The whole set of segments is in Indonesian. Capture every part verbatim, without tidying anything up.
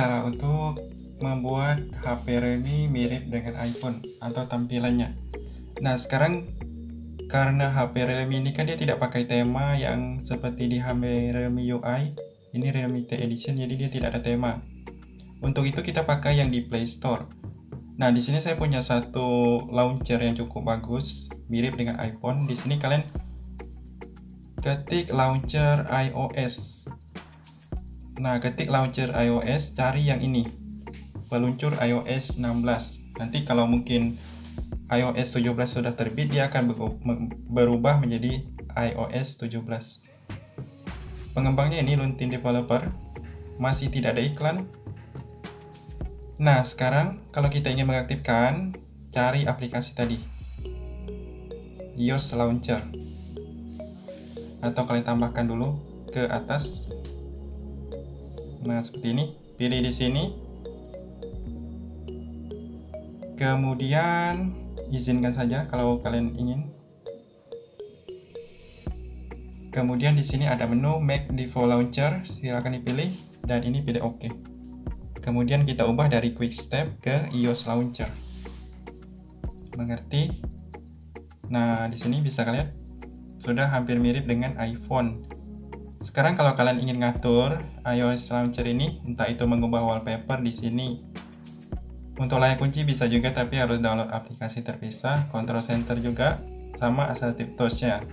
cara untuk membuat H P Realme mirip dengan iPhone atau tampilannya. Nah, sekarang karena H P Realme ini kan dia tidak pakai tema yang seperti di H P Realme U I. Ini Realme T Edition, jadi dia tidak ada tema. Untuk itu kita pakai yang di Play Store. Nah, di sini saya punya satu launcher yang cukup bagus, mirip dengan iPhone. Di sini kalian ketik launcher iOS. Nah, ketik launcher iOS, cari yang ini, peluncur iOS enam belas. Nanti kalau mungkin iOS tujuh belas sudah terbit, dia akan berubah menjadi iOS tujuh belas. Pengembangnya ini Luntin Developer, masih tidak ada iklan. Nah, sekarang kalau kita ingin mengaktifkan, cari aplikasi tadi, iOS Launcher, atau kalian tambahkan dulu ke atas. Nah, seperti ini, pilih di sini. Kemudian izinkan saja kalau kalian ingin. Kemudian di sini ada menu Make Default Launcher, silakan dipilih dan ini pilih OK. Kemudian kita ubah dari Quick Step ke iOS Launcher. Mengerti? Nah, di sini bisa kalian sudah hampir mirip dengan iPhone. Sekarang kalau kalian ingin ngatur iOS Launcher ini, entah itu mengubah wallpaper di sini. Untuk layar kunci bisa juga, tapi harus download aplikasi terpisah, control center juga, sama assertive touch-nya.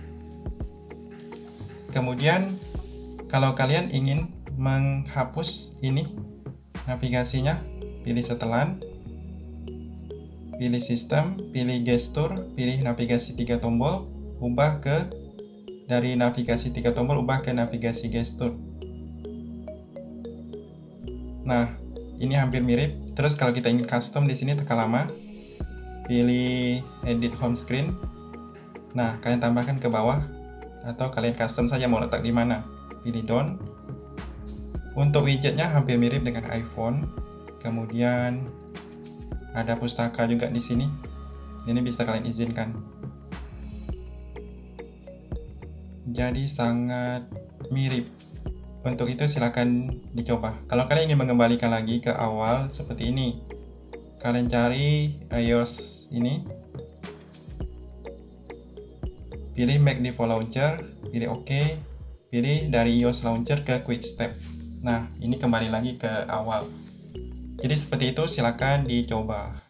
Kemudian kalau kalian ingin menghapus ini navigasinya, pilih setelan, pilih sistem, pilih gestur, pilih navigasi tiga tombol, ubah ke dari navigasi tiga tombol ubah ke navigasi gestur. Nah, ini hampir mirip. Terus kalau kita ingin custom di sini tekan lama, pilih edit home screen. Nah, kalian tambahkan ke bawah atau kalian custom saja mau letak di mana. Pilih done. Untuk widgetnya hampir mirip dengan iPhone. Kemudian ada pustaka juga di sini. Ini bisa kalian izinkan. Jadi sangat mirip. Untuk itu silakan dicoba. Kalau kalian ingin mengembalikan lagi ke awal seperti ini, kalian cari iOS ini, pilih Make Default Launcher, pilih OK, pilih dari iOS Launcher ke Quick Step. Nah, ini kembali lagi ke awal. Jadi seperti itu, silakan dicoba.